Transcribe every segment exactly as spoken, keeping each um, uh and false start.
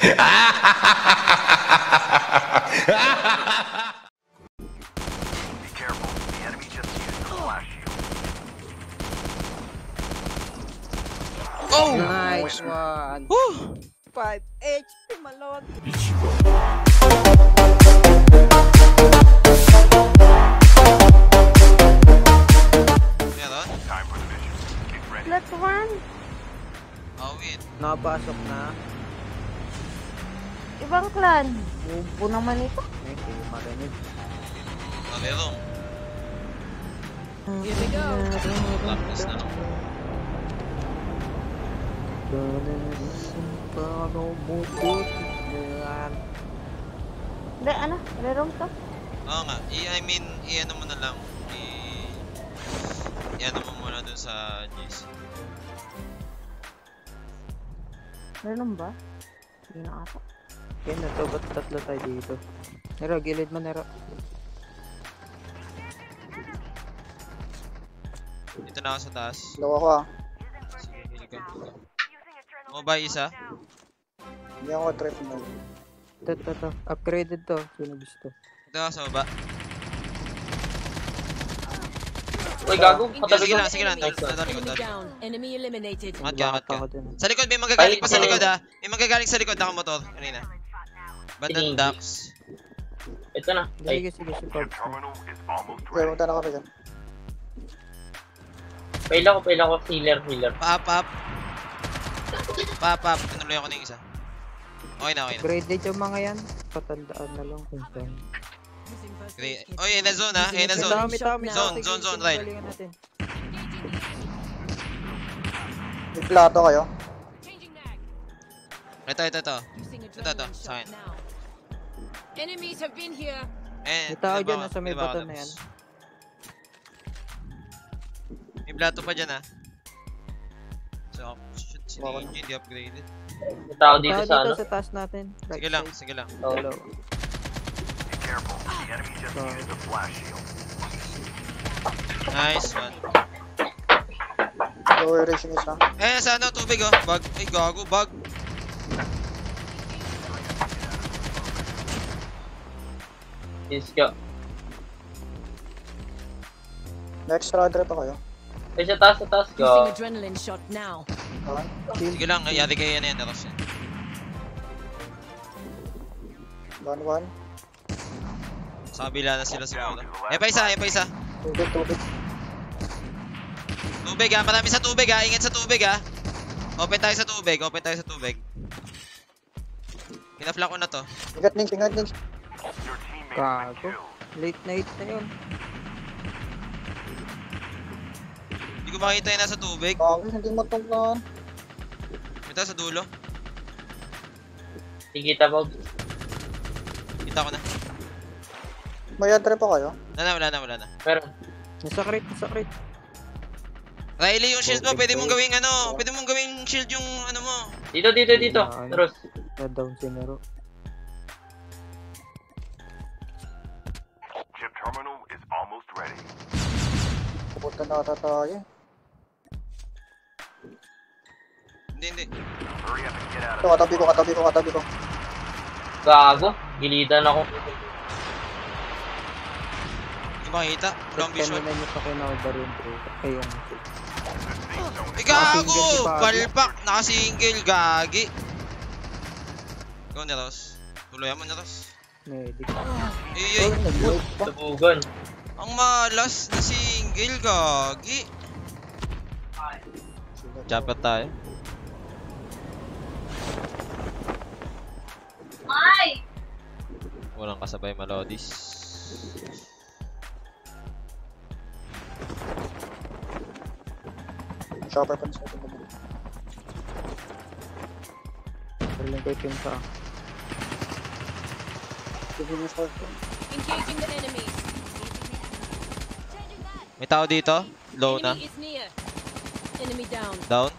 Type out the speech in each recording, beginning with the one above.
careful, the enemy just used the flash shield. Oh! Nice one. Woo! five H P, malot. Meron? Time for the mission. Get ready. Let's run. Awin. Napasok na. Ibang clan. Upo naman ito. Ay, hindi ko marinig. Malerong. Here we go. Lapis na lang. Hindi, ano? Lerong to? Oo nga. I, I mean, i-ano mo na lang. I... I-ano mo muna dun sa G C. Lerong ba? Hindi na ata. Okay na to, ba't tatlo tayo dito? Nero, gilid mo, Nero. Dito na ako sa taas. Low ako ah. Sige, hili ka. Mo ba isa? Hindi ako trip mo. Ito, ito, ito. Upgraded to. Sino gusto? Dito ako sa baba. Uy, gago. Sige, Patabi sige ko. lang, sige lang. Dito na Enemy likod. down. Enemy eliminated. Mat ka, mat ka. Ako dun. Sa likod, may magagaling pa sa likod ha. May magagaling sa likod, nakamotor. Kanina. Bandang ducks. Ito na. Ay, Sige, sige, si Pabs. Terminal is almost Okay, ready. punta na kami dyan. paila ko, paila ko. Healer, healer. Pap, pap. Pap, pap. Pinuloy ako na yung isa. Okay na, okay na. Upgraded yung mga yan. Patandaan na lang kung saan. Great. Oh, yun na zone ha. Yun na zone. Dami, dami. Zone, zone, zone, right. Galingan natin. May plato kayo. Ito, ito, ito. Ito, ito. Sa akin. Enemies have been here. Eh, May tao iba dyan ako- nasa may iba ako bato na tapos. yan. May plato pa dyan ha. So, shit, si Baka Ninja hindi upgraded. May tao dito Tao sa ano. dito sa taas natin. Right Sige lang, side. sige lang. Oh. Dalawa. Be careful, the enemy just Sorry. used the flash shield. Nice one. Lower racing isa. Eh, sa ano, tubig oh. Bag. Ay, gago, bag. Yes, ka. Next round trip kayo. Ay, sa taas, sa taas ka. Using adrenaline shot now. Okay. Sige lang, yari kayo yan yan. Tapos yan. One one. Sa kabila na sila siguro. Eh, pa isa, eh, pa isa. Tubig, tubig. Tubig ha, marami sa tubig ha. Ingat sa tubig ha. Open tayo sa tubig, open tayo sa tubig. Pinafla ko na to. Ingat links, ingat links. Your teammates Gago. been killed. Late night na yun. Hindi ko makita yung nasa tubig. Gago, hindi mo tungklan. Ito sa dulo. Sige, tabaw. Kita ko na. May ad trip kayo. Wala na, wala na, wala na. Meron. Nasa crit, nasa crit. Riley, yung shield mo, pwede mong gawing ano, pwede mong gawing shield yung ano mo. Dito, dito, dito. Ah, ano? Terus. Na-down si Nero. Chip terminal is almost ready. Pupunta na ata tayo. Hindi, hindi. Hurry up and get out Ito, of katabi ko, katabi ko, katabi ko. Gago. Gilitan ako. Hindi ko makita. Long vision. Kanina nyo pa kinaudar yung trip. Ay, yung Eh, gago! Nakasingle si Bobby. Palpak! Nakasingle, gagi. Ikaw, Neros. Tuloyan mo, Neros. medic. Iyay! Oh, nag-load pa. Tubugan. Ang malas na single, gagi. Dapat tayo. Ay! Walang kasabay malodis. Shopper pa sa atin. Berlin ko yung sa. Sige mo sa Engaging the enemy. May tao dito? Low na. Enemy is near. Enemy down. Down.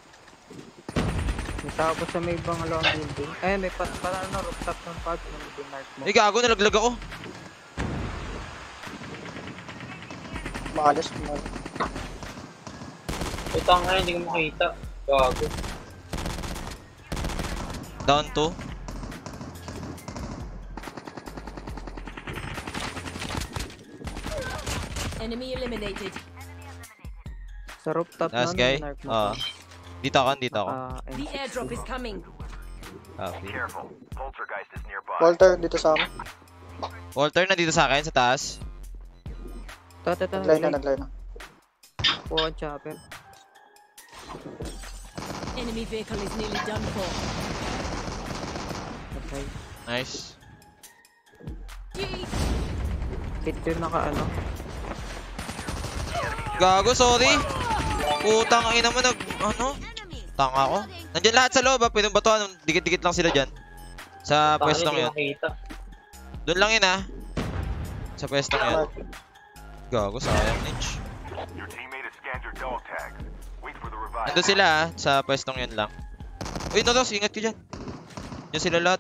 May tao pa sa may ibang long building. Ay, may pa, para ano, rooftop ng pad. Yung dinart mo. Eh, gago, nalaglag ako. maalis mo. Ito nga, hindi ko makita. Gago. Down two. Enemy eliminated. Sa rooftop Last namin, guy. narc mo Oo. pa. Dito ako, dito ako. Ah, The airdrop is coming. Copy. Careful. Poltergeist is nearby. Walter, dito sa amin. Walter, nandito sa akin, sa taas. Ito, ito, ito. Nag-line na, nag-line na. Kuha ang chopper. Enemy vehicle is nearly done for. Okay. Nice. Yeet. Hit yung naka ano. Gago, sorry. Putang ina mo, nag... Ano? Tanga ako. Nandiyan lahat sa loob, ha. Pwedeng batuhan. Dikit-dikit lang sila dyan. Sa pwestong yun. Doon lang yun, ha. Sa pwestong yun. Gago, sayang, Ninch. Your teammate has scanned your dog tags. Wait for the revive. Nandun sila, ha. Sa pwestong yun lang. Uy, Notos, ingat ka dyan. Diyan sila lahat.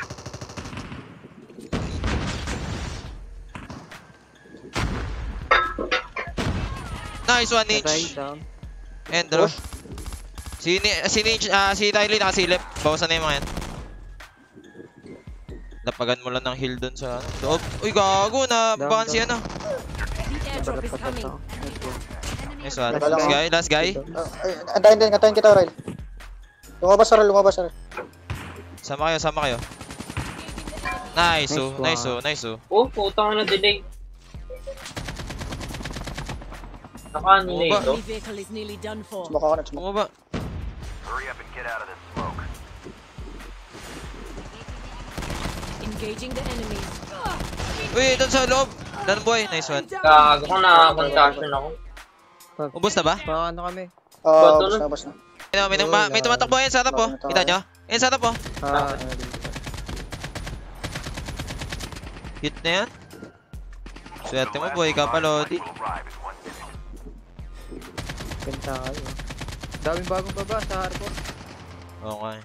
Nice one, Patay, Ninch. down. And draw. Si, Ni si, Ninch, ah, si Tyler nakasilip. Bawasan na yung mga yan. Lapagan mo lang ng heal dun sa loob. Uy, gago na. Down, Bakan down. si ano. The airdrop is coming. Nice one. Last Last guy. guy, last guy. Ah, ay, antayin din, antayin kita, Ryle. Lumabas sa Ryle, lumabas sa Ryle. Sama kayo, sama kayo. Nice, Nice oh. one. Nice, oh. Nice, oh. Oh, putang na delay. Naka-ano na ito? Enemy vehicle is nearly done for. Smoke ako na, smoke. Bumaba. Hurry up and get out of this smoke. Engaging the enemies. Uy, dun sa loob. Dan boy. Nice one. Gago ko na-concussion ako. Ubus na ba? Baka ano kami. Ah, Bato basta na. na, basta na. May, may, may, may tumatakbo yan sa harap, oh. Kita nyo? Yan sa harap, oh. Ah, Hit na yan. Swerte mo, boy. Ka pa, Lodi. Will arrive in one minute. ganda kayo. Daming bagong baba sa harbor. Okay.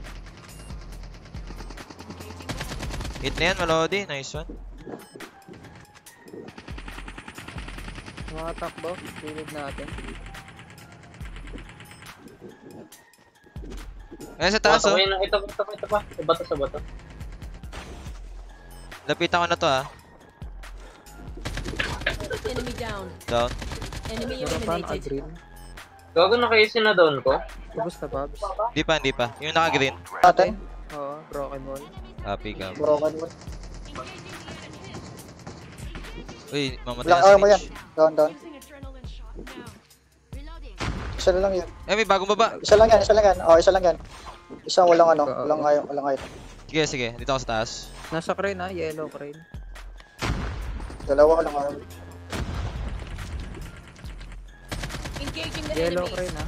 Hit na yan, Malodi. Nice one. Mga takbo, silid natin. Ayan sa taas, oh. Ito, ito, ito, ito pa. Sa bato, sa bato. Lapitan ko na to, ha. Enemy down. Down. Enemy Meron pa, eliminated. naka-green. Gago na kayo sinadown ko. Ubus na, Pabs. Di pa, di pa. Yung naka-green. Natin, Oo, broken wall. Copy ka. broken mo. Uy, mamatay Ilang na si armor yan. Mitch. Down, down. Isa na lang yan. Eh, may bagong baba. Isa lang yan, isa lang yan. Oh, isa lang yan. Isang walang ano, Oo. walang ayaw, walang ayaw. Sige, sige. Dito ako sa taas. Nasa crane ha, yellow crane. Dalawa walang ayaw. Engaging the Yellow enemies. crane ha.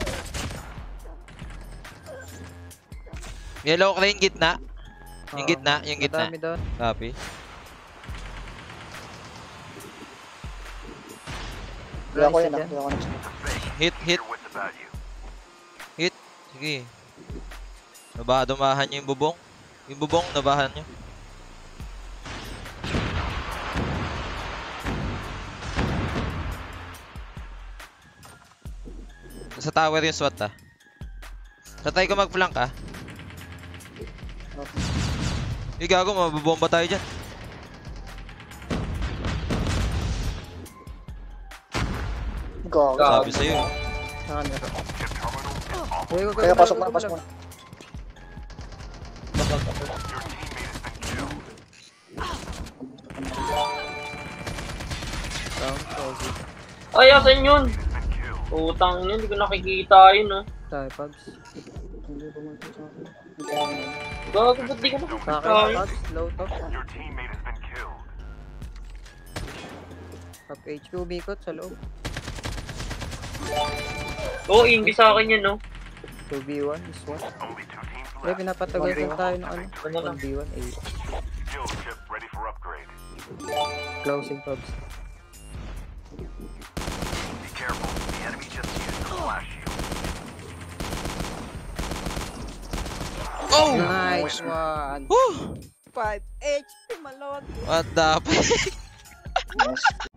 Yellow crane, gitna. Yung Oo. gitna, yung gitna. Madami doon. Copy. Hindi ako Nice yan, ah. dyan. Hindi ako na. Hit, hit, Your wits about you. hit. Sige. Naba, dumahan nyo yung bubong. Yung bubong, nabahan nyo. Sa tower yung SWAT, ah. Tatay ko mag-flank, ah. Yung gago, mababomba tayo dyan. Go. Gago. Sabi sa'yo. Sa camera. Chip terminal is almost. Uy, go, go, Kaya go, pasok go, mo na, go, pasok go. mo na. Your teammate has been killed. Down, Pogi. Ay, asan yun? Has been killed. Utang yun, hindi ko nakikita yun, oh. Tayo, Pabs. Hindi ko man- Gago, ba't di ko Sa nakikita akin, yun? Pabs, low to. Your teammate has been killed. Pag H Q umikot sa loob. Oo, hindi sa akin yun, no? two v one is one. Only two teams Eh, left. pinapatagal tayo ng ano. Ano lang? one v one, eight. Skill chip ready for upgrade. Closing, Pabs. Be careful. The enemy just used the flash shield. Oh! Nice one. Woo! five H P, malot. What the fuck? Nice.